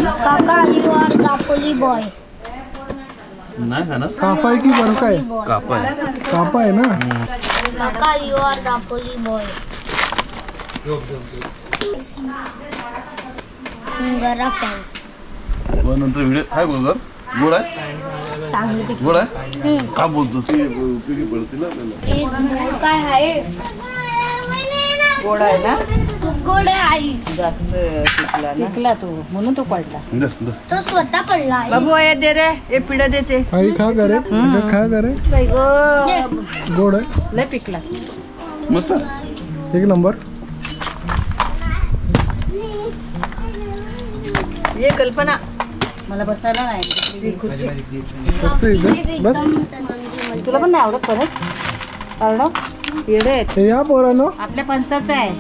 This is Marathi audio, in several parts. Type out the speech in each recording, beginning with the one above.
काका यू आर दापोली बॉय. नाही खाना. कापा आहे की बरका आहे? कापा आहे. कापा आहे ना. काका यू आर दापोली बॉय. गरा फॅन. नंतर व्हिडिओ हाय बोलतो. गोड आहे. चांगली गोड आहे. का बोलतोस? उपयोगी पडतील ना आपल्याला. काय आहे? गोड आहे ना. खूप गोड आहे आई. जास्त पिकला तू म्हणून तो पडला. तो स्वतः पडला आहे. बाबू ये दे रे. ये पिढा देते. आई खा करे. खा करे. गोड आहे. लय पिकला. मस्त. एक नंबर. ये कल्पना. मला बसायला नाही. बस तुला पण नाही आवडत परत अर्णव? येडे या पोरांनो. आपल्या पंचाचं आहे.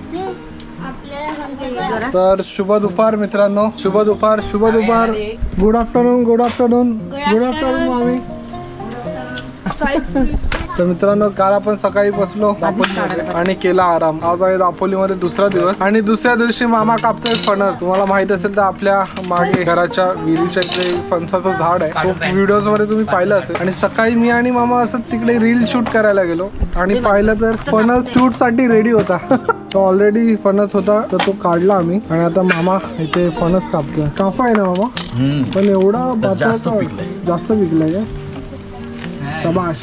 तर शुभ दुपार मित्रांनो. शुभ दुपार. शुभ दुपार. Good afternoon. Good afternoon. Good afternoon मामी. तर मित्रांनो काल आपण सकाळी बसलो दापोलीमध्ये आणि केला आराम. आज आहे दापोलीमध्ये दुसरा दिवस आणि दुसऱ्या दिवशी मामा कापतोय फणस. तुम्हाला माहित असेल तर आपल्या मागे घराच्या विहिरीच्या इकडे फणसाचं झाड आहे. तो व्हिडिओज मध्ये तुम्ही पाहिलं असेल. आणि सकाळी मी आणि मामा असं तिकडे रील शूट करायला गेलो आणि पाहिलं तर फणस शूट साठी रेडी होता. तो ऑलरेडी फणस होता तर तो काढला आम्ही आणि आता मामा इथे फणस कापतोय. काफा आहे ना मामा? पण एवढा जास्त पिकलाय का? शाबाश.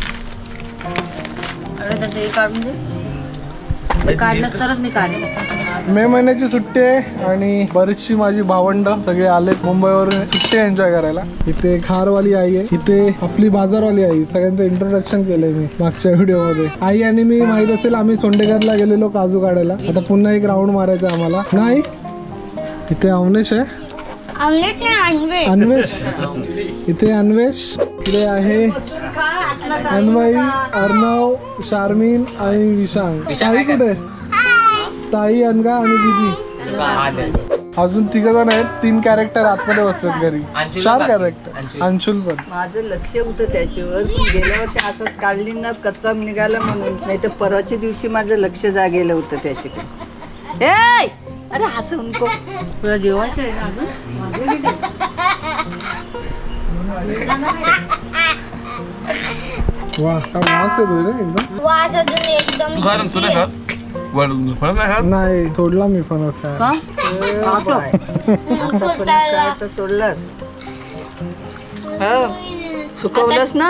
काढलं तरच मी काढलं. मे महिन्याची सुट्टी आहे आणि बरीचशी माझी भावंड सगळे आलेत मुंबईवरून सुट्टी एन्जॉय करायला. इथे खारवाली आई आहे. इथे आपली बाजारवाली आई. सगळ्यांचं इंट्रोडक्शन केलंय मी मागच्या व्हिडिओ मध्ये. आई आणि मी माहित असेल आम्ही सोंडेगरला गेलेलो काजू काढायला. आता पुन्हा एक राऊंड मारायचा आम्हाला. नाही इथे अवनेश आहे. अन्वेष. इथे अन्वेष. इकडे आहे अन्वई, अर्णव, शारमीन आणि विशांग. ताई कुठे? ताई, अनगा आणि दीदी. अजून 3 जण आहेत. 3 कॅरेक्टर आतमध्ये बसतात घरी. 4 कॅरेक्टर. अंशुल पण. माझं लक्ष होतं त्याच्यावर. गेल्या वर्षी असंच काढली ना कच्चा निघाला म्हणून. नाही तर परवाच्या दिवशी माझं लक्ष जागेलं होतं त्याच्याकडे. ए अरे हसू नको. तुला जेवायचं आहे ना. वा काय वास येतोय रे एकदम. वास अजून एकदम नाही सोडला मी फणस काय. सोडलंस सुकवलंस ना.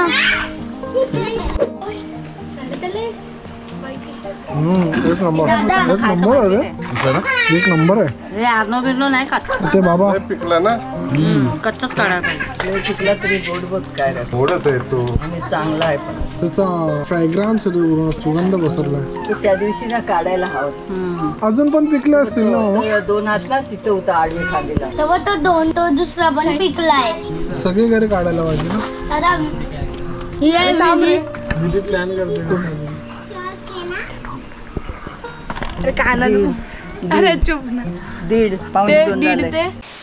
एक नंबर. एक नंबर आहे रे. एक नंबर आहे. अर्नो बिर्नो नाही खात ते बाबा. पिकला ना. कच्चाच काढा पाहिजे. पिकला तरी गोड बघ काय गोडच आहे तो आणि चांगला आहे पण त्याचा फ्रॅग्रन्स सुगंध बसरलाय. त्या दिवशी ना काढायला हवं. अजून पण पिकले असतील ना. 2 हात ना तिथं होता आडवी खालीला. तेव्हा तो 2 तो दुसरा पण पिकलाय. सगळे घरी काढायला पाहिजे ना. आता ही आहे विधी प्लॅन करते. अरे चुप ना. 1.5-2 झाले.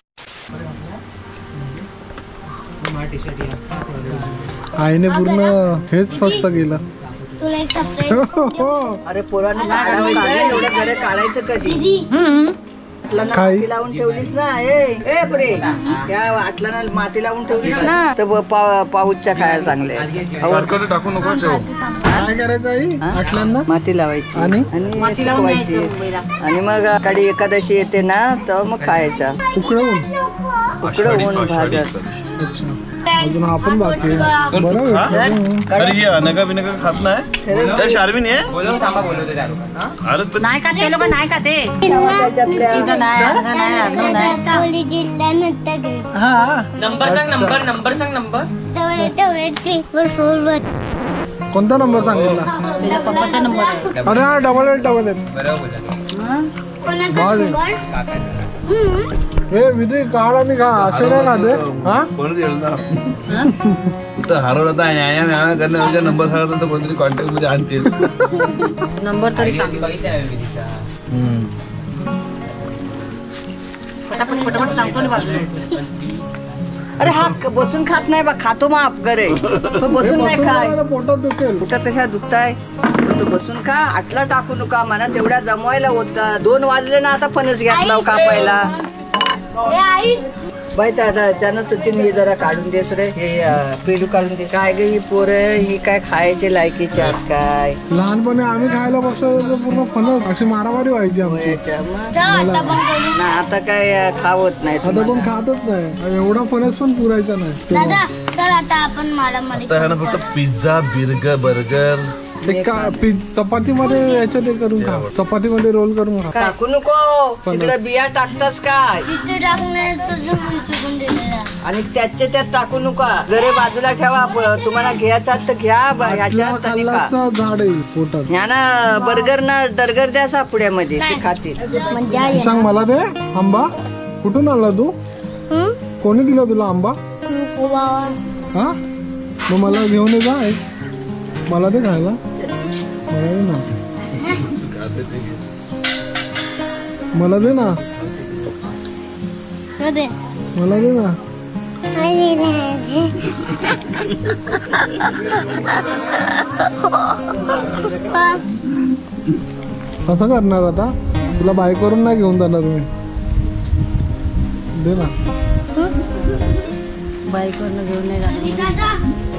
आईने पूर्ण हेच फस्त केलं. तुला एक सरप्राईज. अरे पोरांना काढायचं एवढं घरे काढायचं कधी. माती लावून ठेवलीस ना. ए पुरे त्या आटला माती लावून ठेवलीस ना तर पाऊसच्या खायला चांगले. टाकू नको. काय करायचं आई? आटल्यांना माती लावायची आणि सुकवायची आणि मग काळी एकादशी येते ना तर मग खायचा. उकडवून भाजत. अजून हा पण बाकी आहे. बरोबर. अनगा बिनगा खात नाही. शारमीन आहे. नाही का ते लोक नाही का ते कोणता नंबर सांगितला? पप्पाचा नंबर आहे. अरे हा 8888. हे विधी काढ आणि खा असे नाही खाते. हा कुठं हरवलं करण्याचा नंबर सांगितलं तर कोणतरी कॉन्टॅक्ट मध्ये आणतील. नंबर तरी पटापट सांगतो ना. अरे हा बसून खात नाही बा. खातो मग घरे बसून नाही खाय. पोटात दुखेल. कुठं कशा दुखताय तू बसून खा. आटला टाकू नका मला तेवढ्या जमवायला होता. 2 वाजले ना आता फणस घ्यायला कापायला. हे आई बाई दादा त्यानं सचिन हे जरा काढून देत रे हे पेरू काढून दे. काय ग ही पोरं ही काय खायचे लायकीचे आहेत काय लहानपणी आम्ही खायला बसतो पूर्ण फणस अशी मारामारी व्हायची आमची. चल आता पण करू. ना आता काय खावत नाही आता पण खातच नाही एवढा फणस पण पुरायचा नाही. दादा चल आता आपण मारामारी आता ह्यानं फक्त पिझ्झा बर्गर चपातीमध्ये याच्यात हे करून खा चपातीमध्ये रोल करून खा. टाकू नको तिकडे बिया टाकतास काय तिथे टाकणार तुझं चुकून दिलेला. आणि त्याचे त्यात टाकू नका जरे बाजूला ठेवा तुम्हाला घ्यायचा तर घ्या ह्याच्यात आणि खा. झाड आहे पोटात. ह्याना बर्गर ना डर्गर द्या सापुड्यामध्ये ते खातील. मजा आहे. सांग मला दे आंबा कुठून आणला तू कोणी दिला तुला आंबा नको बाबा. हा मग मला घेऊन ये जा एक. मला दे खायला मला दे ना मला दे ना दे. मला दे ना. कसं करणार आता तुला बाईक वरून नाही घेऊन जाणार तुम्ही दे ना. बाईकवरनं घेऊन नाही जाणार.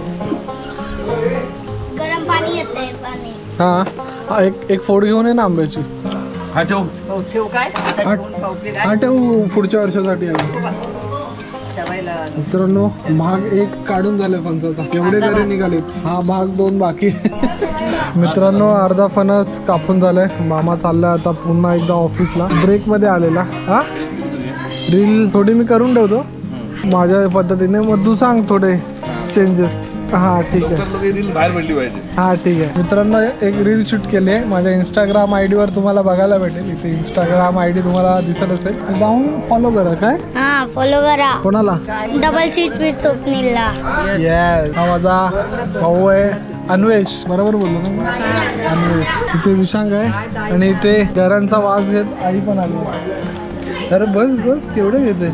गरम पाणी येतंय पाणी. हा एक फोड घेऊन ये ना आंब्याची. हा ठेव. हो, ठेव काय आता ठेवून खाऊ की काय? हा ठेवू पुढच्या वर्षासाठी आहे. ठेवायला मित्रांनो भाग 1 काढून झाले फणसाचा एवढे घरी निघाले. हा भाग 2 बाकी. मित्रांनो अर्धा फणस कापून झालाय. मामा चाललाय आता पुन्हा एकदा ऑफिसला. ब्रेक मध्ये आलेला. हा रील थोडी मी करून ठेवतो माझ्या पद्धतीने मग तू सांग थोडे चेंजेस. हा ठीक आहे बाहेर पडली पाहिजे. हा ठीक आहे. मित्रांनो एक रील शूट केली आहे माझ्या इंस्टाग्राम आयडी वर तुम्हाला बघायला भेटेल. इथे इंस्टाग्राम आयडी तुम्हाला दिसत असेल जाऊन फॉलो करा. काय हा फॉलो करा कोणाला डबल सीट विथ स्वप्नीलला. येस हा माझा भाऊ आहे अन्वेष बरोबर बोललो ना मी? अन्वेष. इथे विशांग आहे आणि इथे घरांचा वास घेत आई पण आली. अरे बस बस केवढे घेते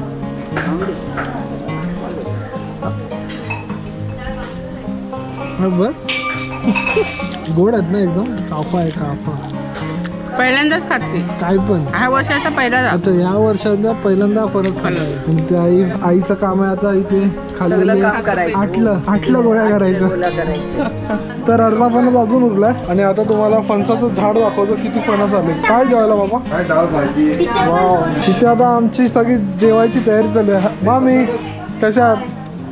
बस. गोड आहेत ना एकदम. काफा आहे काफा. पहिल्यांदाच खाते काय पण ह्या वर्षाचा पहिला आता या वर्षाचा पहिल्यांदा फरक आणि ते आईचं काम आहे आता इथे खाल्लेलं काम करायचं. आटलं गोळ्या करायचं. गोला करायचं. तर अर्धा फणस अजून उरलाय आणि आता तुम्हाला फणसाचं झाड दाखवतो किती फणस आले. काय जेवायला बाबा काय डाळ भाजी. वाव. तिथे आता आमची सगळी जेवायची तयारी झाली आहे. मामी कशात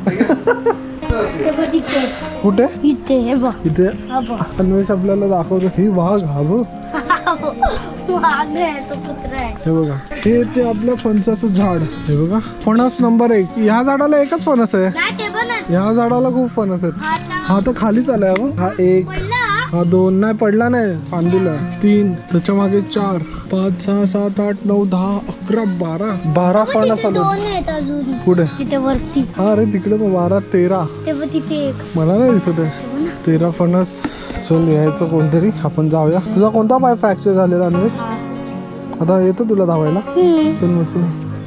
कुठे इथे हे बघ. इथे हा बघ. अन्वेष आपल्याला दाखवतो. ही वाघ हा बघ वाघ आहे तो कुत्रा आहे. हे बघा हे ते आपलं फणसाचं झाड. हे बघा फणस नंबर 1. ह्या झाडाला एकच फणस आहे. नाही ते पण आहे. ह्या झाडाला खूप फणस आहेत. हा आता हा तर खालीच आलाय बघ. हा 1 पडला. हा 2 नाही पडला नाही फांदीला 3 त्याच्या मागे 4 5 6 7 8 9 10 11 12 फणस तिथे आले. 2 आहेत अजून पुढे तिथे वरती. हा अरे तिकडे पण 12 13 ते पण तिथे एक. मला नाही दिसत आहे 13 फणस. चल यायचं कोणतरी आपण जाऊया. तुझा कोणता पाय फ्रॅक्चर झालेला अन्वेष आता येतो तुला धावायला. चल मग चल.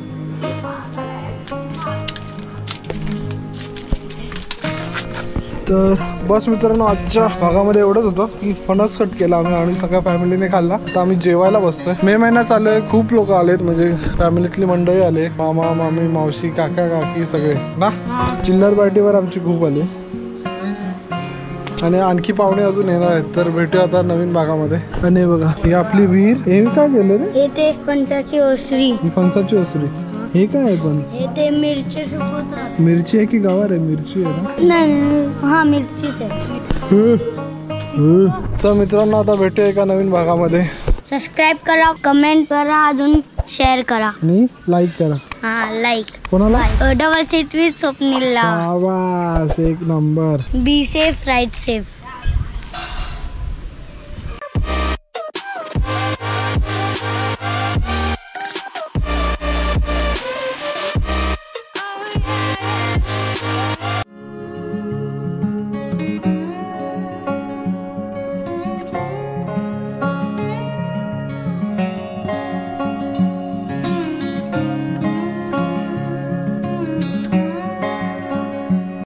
तर बस मित्रांनो आजच्या भागामध्ये एवढंच होतं की फणस कट केला आम्ही आणि सगळ्या फॅमिलीने खाल्ला. आता आम्ही जेवायला बसतोय. मे महिना चालू आहे. खूप लोक आलेत म्हणजे फॅमिलीतली मंडळी आले. मामा मामी मावशी काका काकी सगळे ना. चिल्लर पार्टीवर आमची खूप आली आणि आणखी पाहुणे अजून येणार आहेत. तर भेटूया आता नवीन भागामध्ये. आणि बघा ही आपली विहीर. हे काय केलं रे. हे ते फणसाची ओसरी. ही फणसाची ओसरी. हे काय आहे पण हे ते मिरची सुकवतात. मिरची आहे की गवार आहे. मिरची आहे ना. नाही हा मिरचीच आहे. चल मित्रांनो आता भेटूया एका नवीन भागामध्ये. सबस्क्राईब करा कमेंट करा अजून शेअर करा आणि लाईक करा. हा लाईक. कोणाला डबल सीट विथ स्वप्नीलला. शाबास एक number. Be safe right safe.